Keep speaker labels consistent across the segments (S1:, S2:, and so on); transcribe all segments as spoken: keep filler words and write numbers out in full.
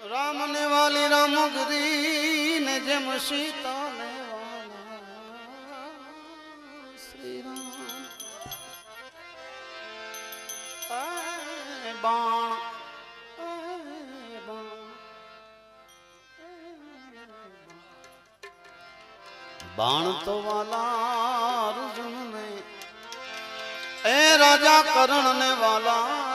S1: राम ने वाली राम गिरी ने जम सीता ने वाला श्री राम ऐ बाण ऐ बाण बाण तो वाला अर्जुन ने ए राजा करण ने वाला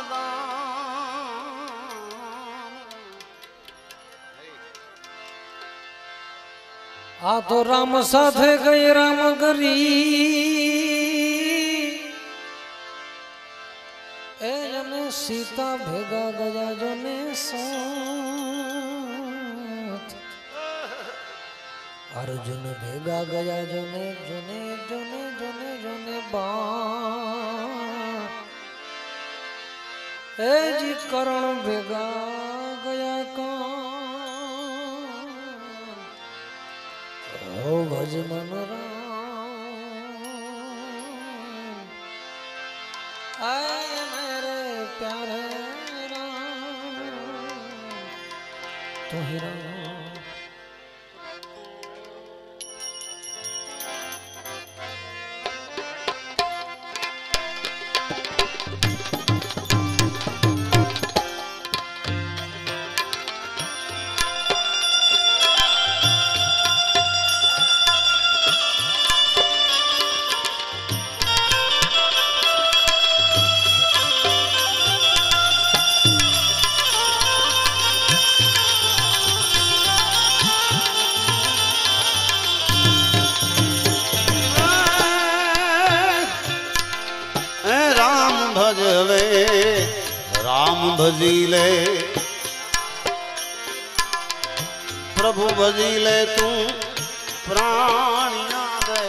S2: आ तो राम साथे गई राम गरी ए जने सीता भेगा गया जने साथ अर्जुन भेगा गया जने जने जने जने जने बाण ए जी करण भेगा गया कौन ओ भज मन राम आए मेरे प्यारे राम तू ही राम
S1: राम भजीले प्रभु भजीले तू प्राणिया दे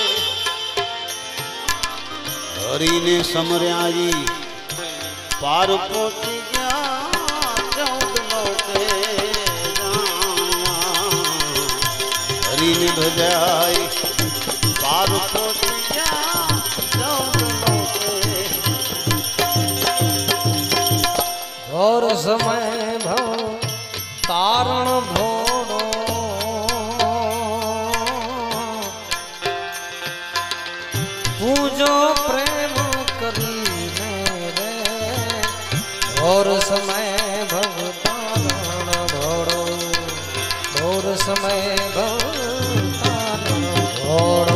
S1: हरि ने समरिया जी पार पहुंची गया चौद लोके जानिया हरि ने भजाई पार पहुंची गया चौद
S2: और समय भव तारण भोड़ो पूजो प्रेम करी मेरे और समय भव तारण भोड़ो और समय भव तारण भोड़ो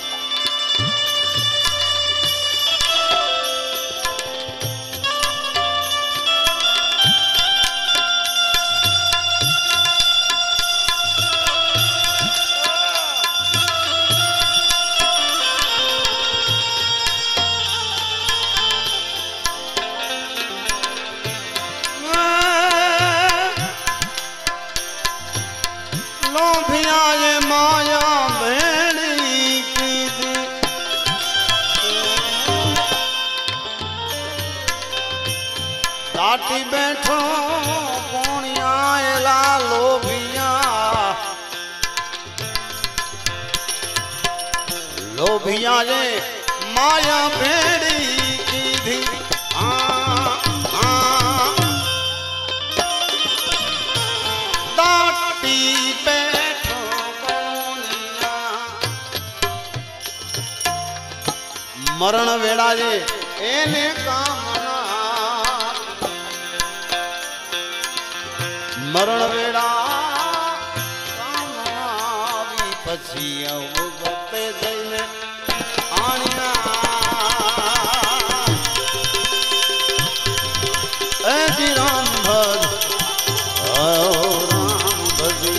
S1: माया भेड़ी की दाटी बैठो कोणिया एला लोभिया लोभिया ये माया भेड़ी की थी आ, आ, दाटी बैठो मरण वेड़ा जे एने कामना मरण वेड़ा कामना भी पछी गते जईने आनिया ए जी राम भज राम भजी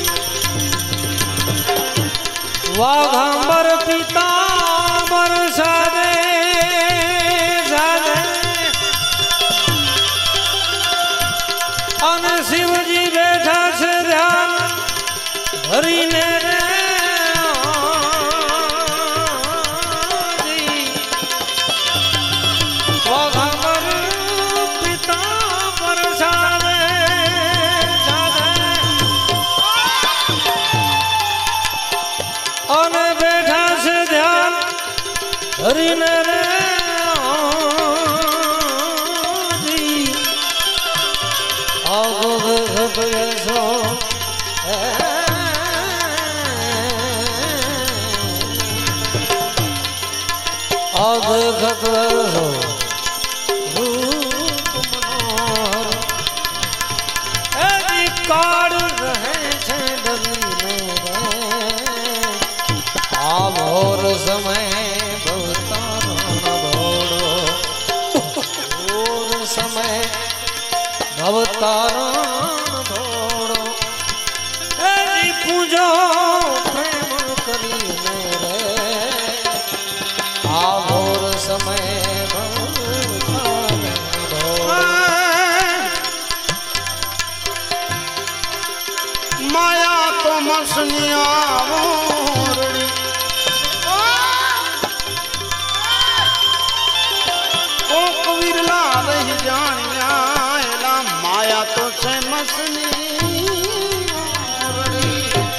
S2: वाघांबर पीतांबर सादे शिव जी बैठा से ध्यान धरी ने रे वाघांबर पीतांबर सादे अन बैठा से ध्यान धरी ने रे Oh देखत ऐसो आ देखत ऐसो काड़ रहे छे डगरी में आब और समय भवतारण भोड़ो और समय भवतारण भोड़ो जी पूजो प्रेम करीने रे आब और समय
S1: माया तो मसनिया मोरड़ी ओ कबीरला रही जानिया एला माया तो से मसनी मोरड़ी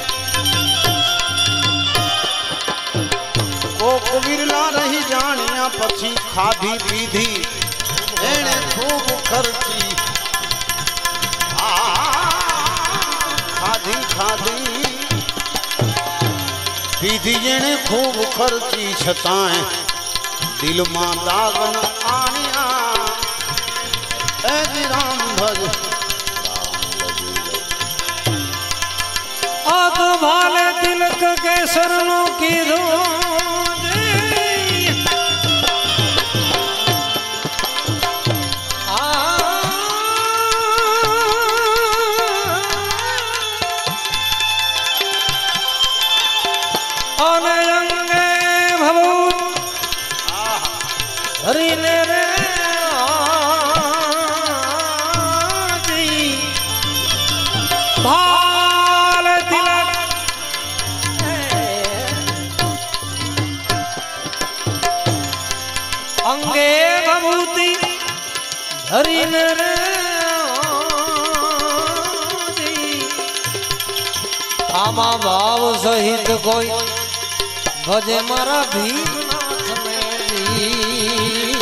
S1: ओ कबीरला रही जानिया पछी खाधी पीधी एने खूब खर्ची खाधी खाधी पीधी जेने खूब खर्ची छताएं दिल मां दाग न आनिया ऐ राम भज
S2: आग भाले तिलक के शरणों की धूज हरिने रे जी भाल तिलक अंगे भभूति हरिने रे जी आमा भाव सहित कोई भजे मारा भीमनाथ में जी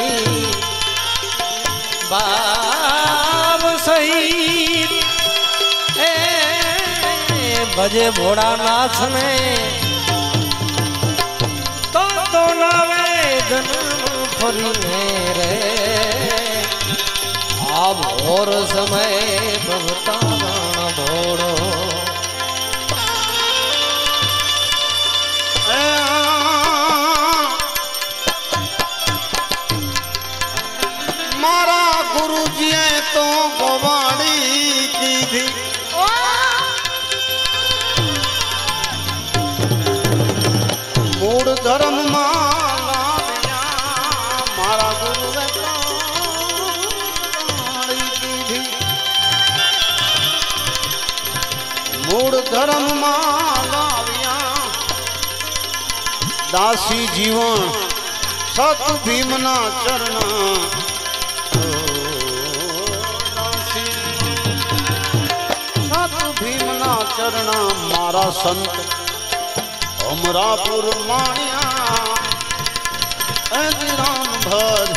S2: बाब सही ए भजे भोड़ानाथ ने तो तो नावे जन्म फरीने रे अब और समय भवतारण भोड़ो
S1: मारा गुरु जी तो गोवाड़ी की थी मूड धर्म माला मारा गुरु तो गोवाड़ी की थी मूड धर्म माला दासी जीवन सत भीमना चरणा भीमना चरणा मारा संत अमरापुर मानिया ऐ राम भज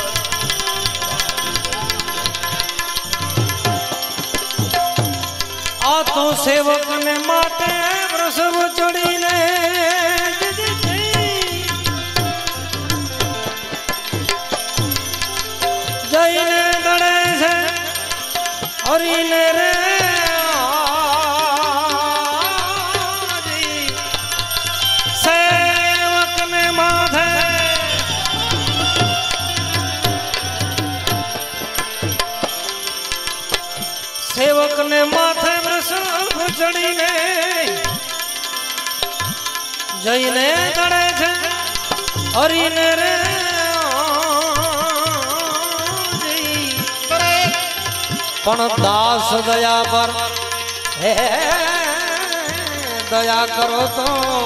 S2: आ तो सेवक ने माटे प्रसव चढ़ी ने जईने दड़े से हरिने रे सेवक ने माथे वृषभ चढ़ी ने जईने दड़े छे हरिने रे पण दास दया पर हे दया करो तो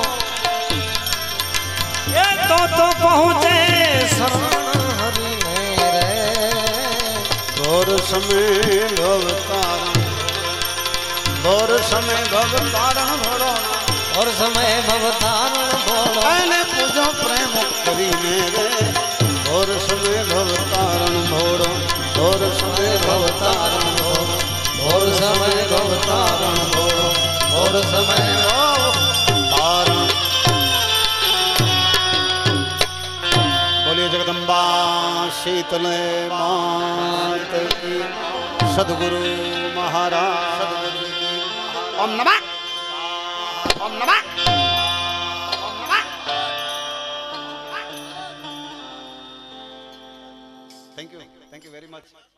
S2: ये तो तो पहुँचे शरण हरिने रे
S1: और समय भवतारण और समय भवतारण भरो
S2: और समय भवतारण भरो
S1: ऐने पूजो प्रेम करीने रे और समय भवतारण भरो और समय भवतारण भरो और
S2: घोर समय भवतारण घोर घोर समय
S1: तारण। बोलिए जगदम्बा शीतल मात की, सदगुरु महाराज सदगुरु की। ओम नमः ओम नमः ओम नमः। Thank you thank you very much.